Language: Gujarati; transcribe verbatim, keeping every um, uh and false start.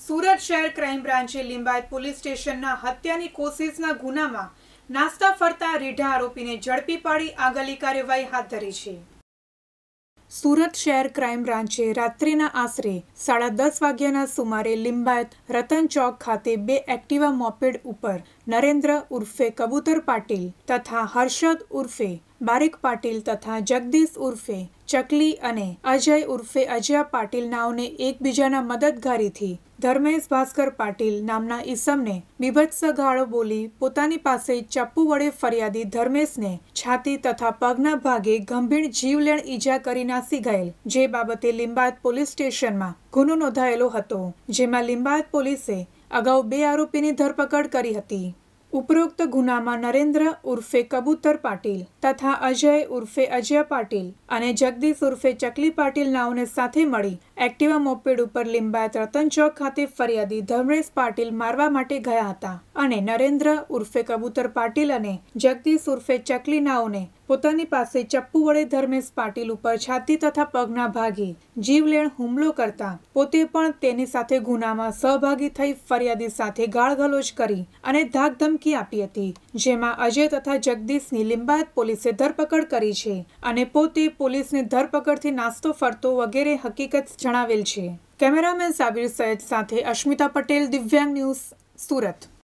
સુરત શહેર ક્રાઇમ બ્રાન્ચે લિંબાયત પોલીસ સ્ટેશનના હત્યાની કોશિશના ગુનામાં નાસ્તા ફરતા રીઢા આરોપીને ઝડપી પાડી આગળની કાર્યવાહી હાથ ધરી છે। સુરત શહેર ક્રાઇમ બ્રાન્ચે રાત્રિના આશરે સાડા દસ વાગ્યાના સુમારે લિંબાયત રતન ચોક ખાતે બે એક્ટિવા મોપેડ ઉપર નરેન્દ્ર ઉર્ફે કબૂતર પાટીલ તથા હર્ષદ ઉર્ફે બારીક પાટીલ તથા જગદીશ ઉર્ફે ચકલી અને અજય ઉર્ફે અજય પાટીલ નાવને એકબીજાના મદદગારીથી ધર્મેશ ભાસ્કર પાટીલ નામના ઈસમને બીભત્સ ગાળો બોલી પોતાની પાસે ચપ્પુ વડે ફરિયાદી ધર્મેશને છાતી તથા પગના ભાગે ગંભીર જીવલેણ ઈજા કરી નાસી ગયેલ, જે બાબતે લિંબાયત પોલીસ સ્ટેશનમાં ગુનો નોંધાયેલો હતો, જેમાં લિંબાયત પોલીસે અગાઉ બે આરોપીની ધરપકડ કરી હતી। ઉપરોક્ત ગુનામાં નરેન્દ્ર ઉર્ફે કબૂતર પાટીલ તથા અજય ઉર્ફે અજય પાટીલ અને જગદીશ ઉર્ફે ચકલી પાટીલ નાઓને સાથે મળી એક્ટિવા મોપેડ ઉપર લિંબાયત રતન ચોક ખાતે ફરિયાદી ધર્મેશ પાટીલ મારવા માટે ગયા હતા અને નરેન્દ્ર ઉર્ફે કબૂતર પાટીલ અને જગદીશ ઉર્ફે ચકલી નાઓને પોતાની પાસે ચપ્પુ વડે ધર્મેશ પાટીલ ઉપર છાતી તથા પગના ભાગે જીવલેણ હુમલો કરતા પોતે પણ તેની સાથે ગુનામાં સહભાગી થઈ ફરિયાદી સાથે ગાળગલોચ કરી અને ધાકધમકી આપી હતી, જેમાં અજય તથા જગદીશની લિંબાયત પોલીસે ધરપકડ કરી છે અને પોતે પોલીસની ધરપકડથી નાસ્તો ફરતો વગેરે હકીકત જણાવેલ છે। કેમેરામેન સાબિર સૈયદ સાથે અશ્મિતા પટેલ, દિવ્યાંગ ન્યૂઝ, સુરત।